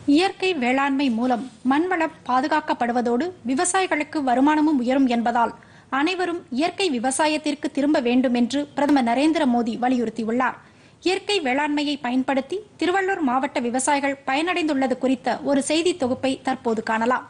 இயற்கை வேளாண்மை மூலம் மண்வளம் பாதுகாக்கப்படுவதோடு விவசாயிகளுக்கு வருமானமும் உயரும் என்பதால் அனைவரும் இயற்கை விவசாயத்திற்கு திரும்ப வேண்டும் என்று பிரதமர் நரேந்திர மோடி வலியுறுத்தியுள்ளார். இயற்கை வேளாண்மையை பயன்படுத்தி திருவள்ளூர் மாவட்ட விவசாயிகள் பயனடைந்துள்ளது குறித்த ஒரு செய்தி தொகுப்பை தற்போது காணலாம்.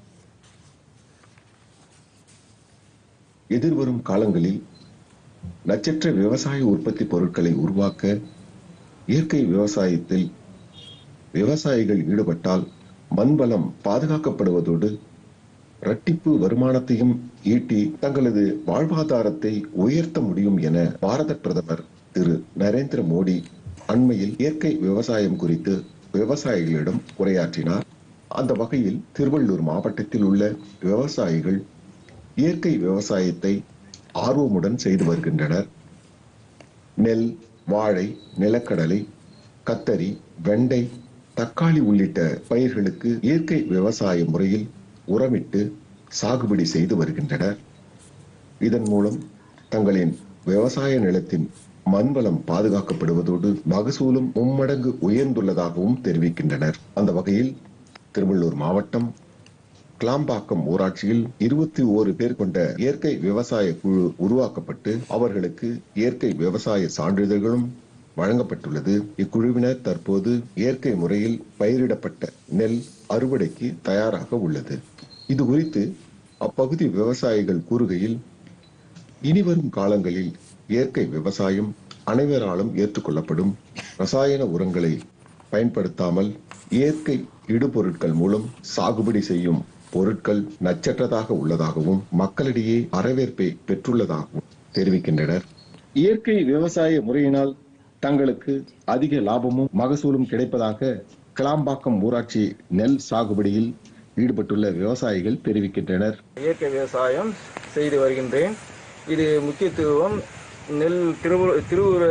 எதிர்வரும் காலங்களில் நட்சத்திர விவசாய உற்பத்தி பொருட்களை உருவாக்க இயற்கை விவசாயத்தில் விவசாயிகள் ஈடுபட்டால் மண்வளம் பாதுகாக்கப்படுவதோடு இரட்டிப்பு வருமானத்தையும் ஈட்டி தங்களது வாழ்வாதாரத்தை உயர்த்த முடியும் என பாரத பிரதமர் திரு நரேந்திர மோடி அண்மையில் இயற்கை விவசாயம் குறித்து விவசாயிகளிடம் உரையாற்றினார். அந்த வகையில் திருவள்ளூர் மாவட்டத்தில் உள்ள விவசாயிகள் இயற்கை விவசாயத்தை ஆர்வமுடன் செய்து வருகின்றனர். நெல், வாழை, நிலக்கடலை, கத்தரி, வெண்டை, தக்காளி உள்ளிட்ட பயிர்களுக்கு இயற்கை விவசாய முறையில் உரமிட்டு சாகுபடி செய்து வருகின்றனர். இதன் மூலம் தங்களின் விவசாய நிலத்தின் மண்வளம் பாதுகாக்கப்படுவதோடு மகசூலும் மும்மடங்கு உயர்ந்துள்ளதாகவும் தெரிவிக்கின்றனர். அந்த வகையில் திருவள்ளூர் மாவட்டம் கிளாம்பாக்கம் ஊராட்சியில் 21 பேர் கொண்ட இயற்கை விவசாய குழு உருவாக்கப்பட்டு அவர்களுக்கு இயற்கை விவசாய சான்றிதழ்களும் வழங்கப்பட்டுள்ளது. இக்குழுவினர் தற்போது இயற்கை முறையில் பயிரிடப்பட்ட நெல் அறுவடைக்கு தயாராக உள்ளது. இது குறித்து அப்பகுதி விவசாயிகள் கூறுகையில், இனிவரும் காலங்களில் இயற்கை விவசாயம் அனைவராலும் ஏற்றுக்கொள்ளப்படும். ரசாயன உரங்களை பயன்படுத்தாமல் இயற்கை இடுபொருட்கள் மூலம் சாகுபடி செய்யும் பொருட்கள் நச்சற்றதாக உள்ளதாகவும் மக்களிடையே வரவேற்பை பெற்றுள்ளதாகவும் தெரிவிக்கின்றனர். இயற்கை விவசாய முறையினால் தங்களுக்கு அதிக லாபமும் மகசூலும் கிடைப்பதாக கிளாம்பாக்கம் ஊராட்சி நெல் சாகுபடியில் ஈடுபட்டுள்ள விவசாயிகள் தெரிவிக்கின்றனர். இயற்கை விவசாயம் செய்து வருகின்றேன். இது முக்கியத்துவம் திருவூர்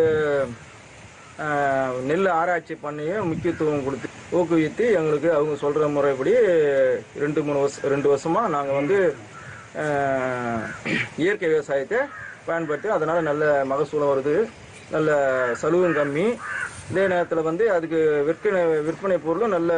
நெல் ஆராய்ச்சி பண்ணிய முக்கியத்துவம் கொடுத்து ஊக்குவித்து எங்களுக்கு அவங்க சொல்கிற முறைப்படி 2 வருஷமாக நாங்கள் இயற்கை விவசாயத்தை பயன்படுத்தி அதனால் நல்ல மகசூலம் வருது, நல்ல செலவும் கம்மி. இதே நேரத்தில் அதுக்கு விற்பனை பொருளும் நல்ல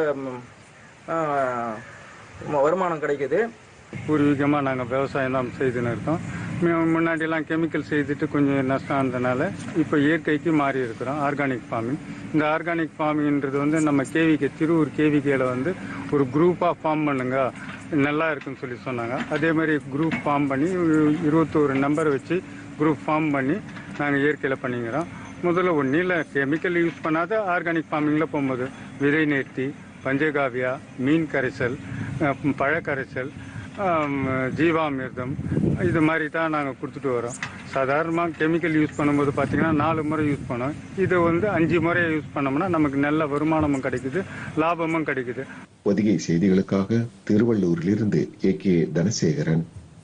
வருமானம் கிடைக்குது. பூர்வீகமாக நாங்கள் விவசாயம் தான் செய்துன்னு இருக்கோம். முன்னாடியெல்லாம் கெமிக்கல் செய்துட்டு கொஞ்சம் நஷ்டம் இருந்தனால இப்போ இயற்கைக்கு மாறி இருக்கிறோம். Organic farming. இந்த ஆர்கானிக் ஃபார்மிங்ன்றது நம்ம திருவூர் கேவிகேல ஒரு குரூப்பாக ஃபார்ம் பண்ணுங்க, நல்லா இருக்குன்னு சொல்லி சொன்னாங்க. அதே மாதிரி குரூப் ஃபார்ம் பண்ணி 21 நம்பர் வச்சு குரூப் ஃபார்ம் பண்ணி நாங்கள் இயற்கையில் பண்ணிக்கிறோம். முதல்ல ஒன்றில் கெமிக்கல் யூஸ் பண்ணாத ஆர்கானிக் ஃபார்மிங்கில் போகும்போது விதை நேர்த்தி, பஞ்சகாவியா, மீன் கரைசல், பழக்கரைசல், ஜீவாமிர்தம் இது மாதிரி தான் நாங்கள் கொடுத்துட்டு வரோம். சாதாரணமாக கெமிக்கல் யூஸ் பண்ணும்போது பார்த்தீங்கன்னா 4 முறை யூஸ் பண்ணோம். இது 5 முறை யூஸ் பண்ணோம்னா நமக்கு நல்ல வருமானமும் கிடைக்குது, லாபமும் கிடைக்குது. பொதிகை செய்திகளுக்காக திருவள்ளூரிலிருந்து கே. தனசேகரன்.